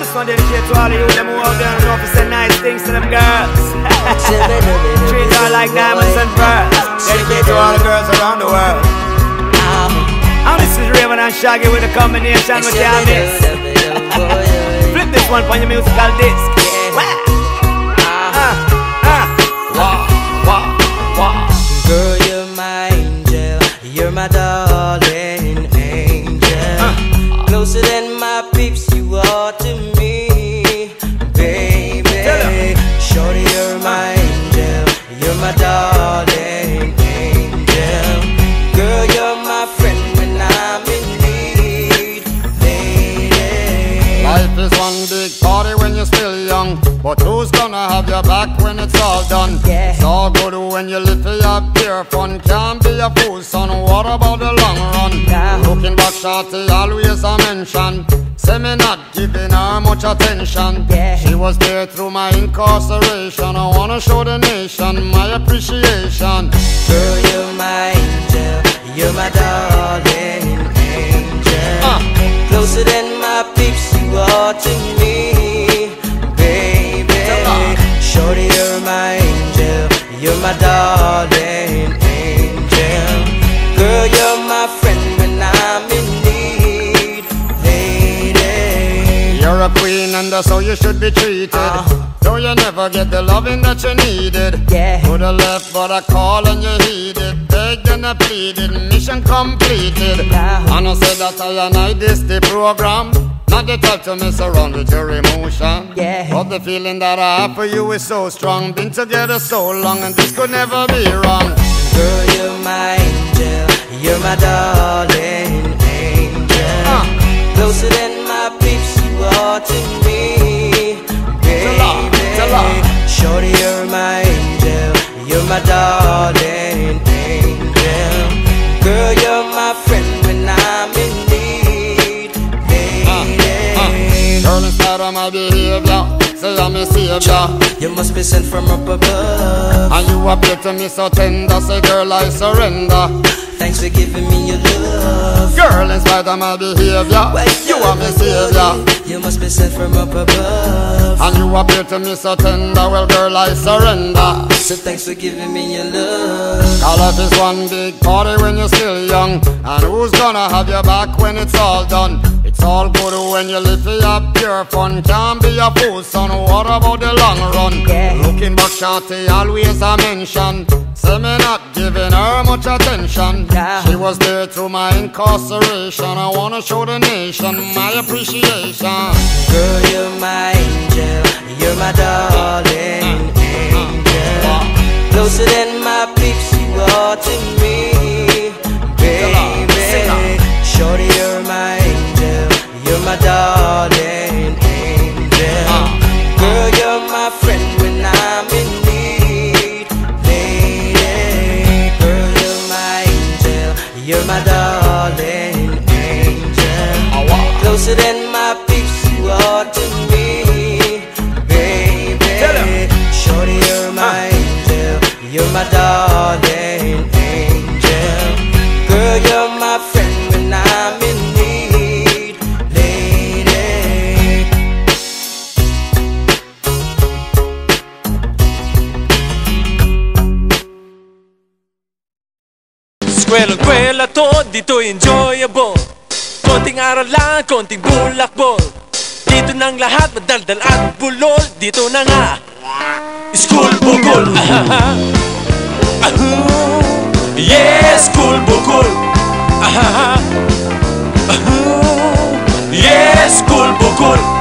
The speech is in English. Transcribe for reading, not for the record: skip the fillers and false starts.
this one dedicated to all of you them who out there and know to say nice things to them girls. Treat her like diamonds and pearls. Dedicated to all the girls around the world. And this is Raven and Shaggy with a combination with your mix. Flip this one on your musical disc. Girl, you're my angel, you're my darling angel. Closer than my peeps, you are to me, baby. Shorty, you're my angel, you're my darling angel. Girl, you're my friend when I'm in need, lady. Life is one big party when you're still young, but who's gonna have your back when it's all done? Yeah. It's all good when you live for your pure fun. Can't be a fool, son, what about the long run? Yeah. Looking back, shorty, always a mention. Say me not giving her much attention. Yeah. She was there through my incarceration. I wanna show the nation my appreciation. Girl, you're my angel, you're my darling angel. Closer than my peeps, you are to me, baby. Shorty, you're my angel, you're my darling angel. Girl, you're my friend when I'm in need, lady. You're a queen and that's how you should be treated. Though you never get the loving that you needed. Yeah. Could have left but I called and you heeded. Begged and I pleaded, mission completed. And I said that I and this the program. Not the type to mess around with your emotion. Yeah. But the feeling that I have for you is so strong. Been together so long and this could never be wrong. Girl, you're my angel, you're my darling angel. Closer than my peeps, you are to me, baby. Shorty, you're my angel, you're my darling angel. Girl, you're my friend when I'm in need, lady. Girl, in spite of my behavior, say I'm a savior. You must be sent from up above, and you appear to me so tender. Say girl, I surrender. Thanks for giving me your love. Girl, in spite of my behavior, you are my savior. You must be sent from up above, and you appear to me so tender. Well girl, I surrender. So thanks for giving me your love. Cause life is one big party when you're still young. And who's gonna have your back when it's all done? It's all good when you live for your pure fun. Can't be a fool, son, what about the long run? Yeah. Looking back, shorty, always a mention. Say me not giving her much attention. Yeah. She was there through my incarceration. I wanna show the nation my appreciation. Girl, you're my angel, you're my darling angel. Closer than my peeps, you are to me, baby. Shorty, you're my angel, you're my darling angel. Girl, you're my friend when I'm in need, lady. Girl, you're my angel, you're my darling angel. Closer than my peeps, you are to me, baby. Shorty, you're my angel, you're my darling angel. Girl, you're my friend when I'm in need, lady. Eskwela to, dito enjoyable. Konting aral lang, konting bulakbol. Dito nang lahat madaldal at bulol. Dito na nga School Bukol. Yes, School Bukol. Yes, School Bukol.